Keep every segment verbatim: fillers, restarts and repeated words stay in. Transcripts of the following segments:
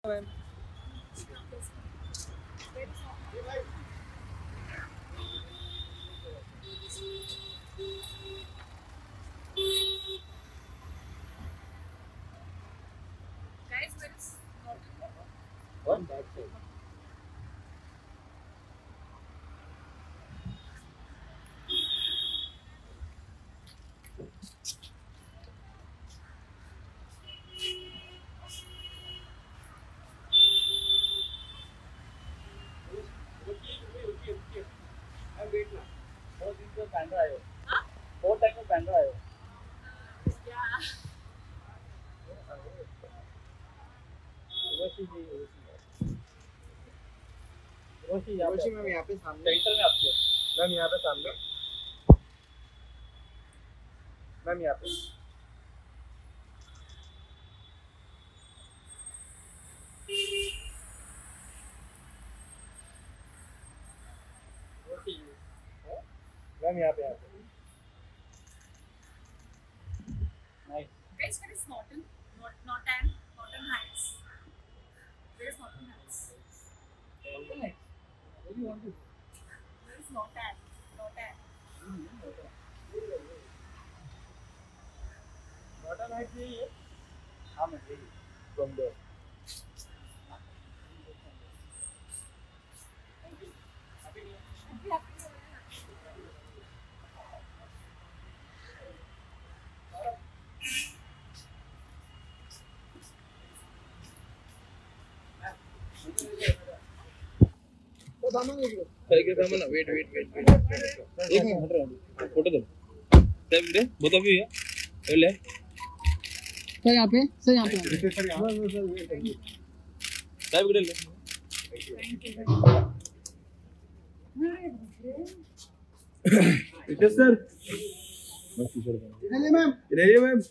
One back side. Four time में band आयो रोशी रोशी मैम यहाँ पे सामने सेंटर में आपके मैम यहाँ पे सामने मैम यहाँ पे मैम यहाँ पे यहाँ पे nice Guys, where is Norton? Not Norton, Norton Heights. Where is Norton Heights? Norton Heights. What do you want to? Where is Norton? Norton. Norton Heights यही है. हाँ मैं यही. From there. ना वेट वेट वेट वेट एक minute हट रहा photo दो साहब दे बोथ ऑफ यू है ले सर यहाँ पे सर यहाँ पे सर यहाँ साहब इधर ले इधर सर इधर ले मैम इधर ले मैम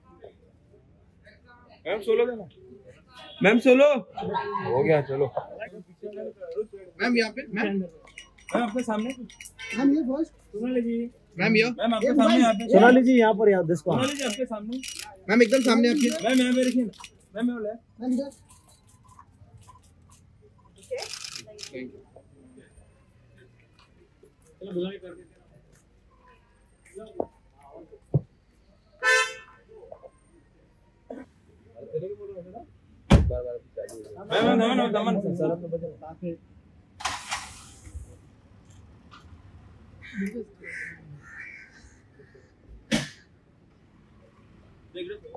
मैम सोलो देना मैम सोलो हो गया चलो मैम यहाँ पे मैम मैम आपके सामने मैम ये फर्स्ट सोनाली जी मैम ये मैम आपके सामने यहाँ पे सोनाली जी यहाँ पर याद दिसको सोनाली जी आपके सामने मैम एकदम सामने आपके मैम यहाँ पे रखिए मैम मैं बोला मैम इधर थैंक यू चलो बुलाए कर देते बार बार मैम दमन दमन सर आप बजा काफी देख लो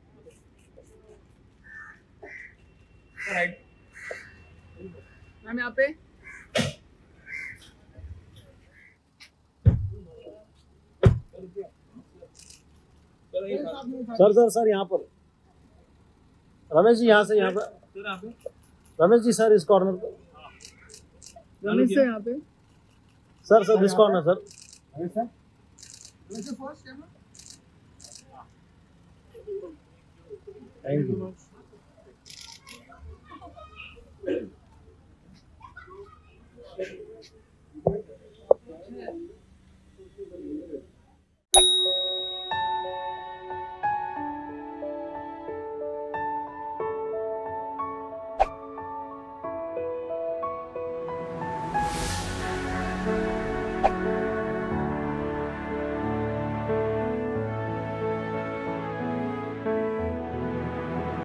राइट मैम यहाँ पे सर सर सर यहाँ पर रमेश जी यहाँ से यहाँ पर रमेश जी सर इस कॉर्नर पर रमेश से यहाँ पे sir sir this corner sir अरे सर वैसे फर्स्ट कैमरा थैंक यू